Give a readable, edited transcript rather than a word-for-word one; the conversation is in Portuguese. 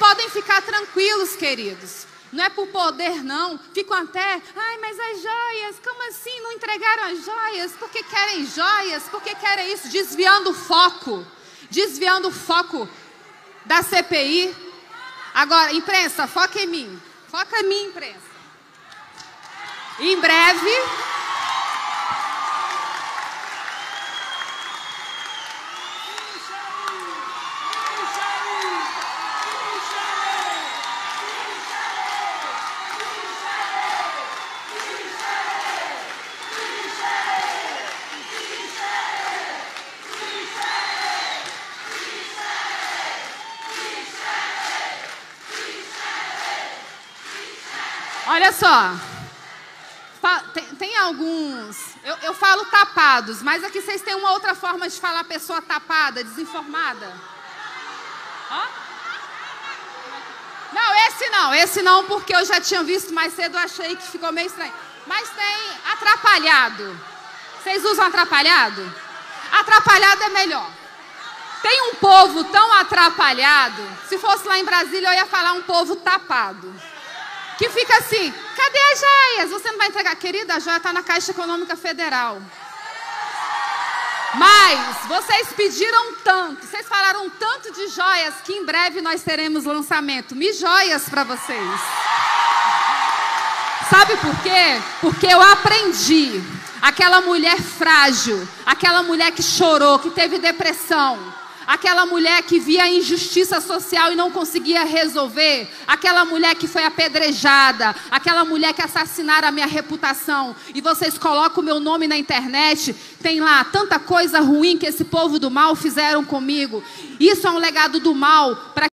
podem ficar tranquilos, queridos. Não é por poder, não. Ficam até, ai, mas as joias, como assim não entregaram as joias? Por que querem joias? Por que querem isso? Desviando o foco da CPI. Agora, imprensa, foca em mim. Foca em mim, imprensa. Em breve... Olha só, tem alguns, eu falo tapados, mas aqui vocês têm uma outra forma de falar pessoa tapada, desinformada? Hã? Não, esse não, porque eu já tinha visto mais cedo, eu achei que ficou meio estranho. Mas tem atrapalhado. Vocês usam atrapalhado? Atrapalhado é melhor. Tem um povo tão atrapalhado, se fosse lá em Brasília eu ia falar um povo tapado. Que fica assim, cadê as joias? Você não vai entregar. Querida, a joia está na Caixa Econômica Federal. Mas vocês pediram tanto, vocês falaram tanto de joias que em breve nós teremos lançamento. Joias para vocês. Sabe por quê? Porque eu aprendi. Aquela mulher frágil, aquela mulher que chorou, que teve depressão, aquela mulher que via a injustiça social e não conseguia resolver, aquela mulher que foi apedrejada, aquela mulher que assassinaram a minha reputação, e vocês colocam o meu nome na internet, tem lá tanta coisa ruim que esse povo do mal fizeram comigo. Isso é um legado do mal para